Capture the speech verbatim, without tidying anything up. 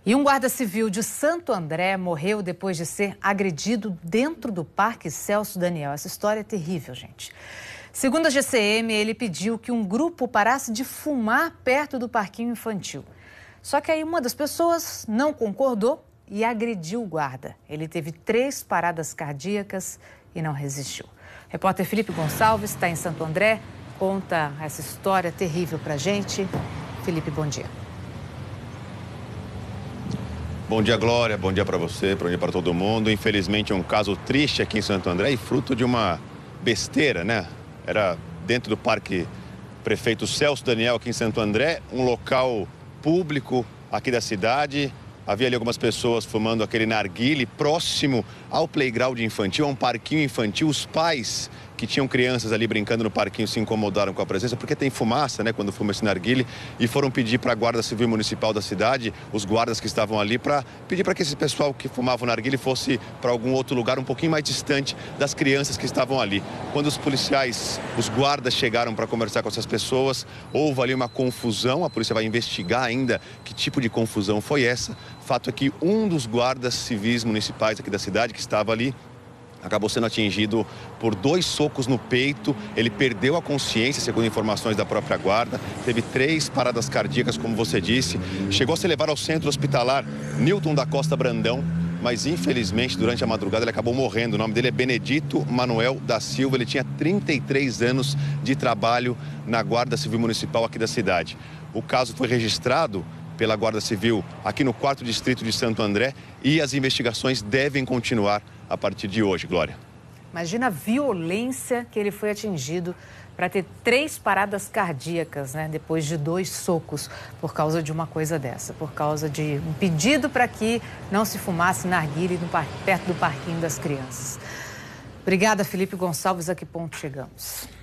E um guarda civil de Santo André morreu depois de ser agredido dentro do Parque Celso Daniel. Essa história é terrível, gente. Segundo a G C M, ele pediu que um grupo parasse de fumar perto do parquinho infantil. Só que aí uma das pessoas não concordou e agrediu o guarda. Ele teve três paradas cardíacas e não resistiu. O repórter Felipe Gonçalves está em Santo André, conta essa história terrível pra gente. Felipe, bom dia. Bom dia, Glória. Bom dia para você, bom dia para todo mundo. Infelizmente, é um caso triste aqui em Santo André e fruto de uma besteira, né? Era dentro do Parque Prefeito Celso Daniel, aqui em Santo André, um local público aqui da cidade. Havia ali algumas pessoas fumando aquele narguile próximo ao playground infantil, a um parquinho infantil. Os pais que tinham crianças ali brincando no parquinho se incomodaram com a presença, porque tem fumaça, né, quando fuma esse narguile, e foram pedir para a Guarda Civil Municipal da cidade, os guardas que estavam ali, para pedir para que esse pessoal que fumava o narguile fosse para algum outro lugar um pouquinho mais distante das crianças que estavam ali. Quando os policiais, os guardas chegaram para conversar com essas pessoas, houve ali uma confusão. A polícia vai investigar ainda que tipo de confusão foi essa. Fato é que um dos guardas civis municipais aqui da cidade, que estava ali, acabou sendo atingido por dois socos no peito. Ele perdeu a consciência, segundo informações da própria guarda. Teve três paradas cardíacas, como você disse. Chegou a ser levado ao centro hospitalar Newton da Costa Brandão, mas infelizmente durante a madrugada ele acabou morrendo. O nome dele é Benedito Manuel da Silva. Ele tinha trinta e três anos de trabalho na Guarda Civil Municipal aqui da cidade. O caso foi registrado pela Guarda Civil aqui no quarto Distrito de Santo André e as investigações devem continuar a partir de hoje, Glória. Imagina a violência que ele foi atingido para ter três paradas cardíacas, né? Depois de dois socos, por causa de uma coisa dessa, por causa de um pedido para que não se fumasse narguile no par... perto do parquinho das crianças. Obrigada, Felipe Gonçalves. A que ponto chegamos?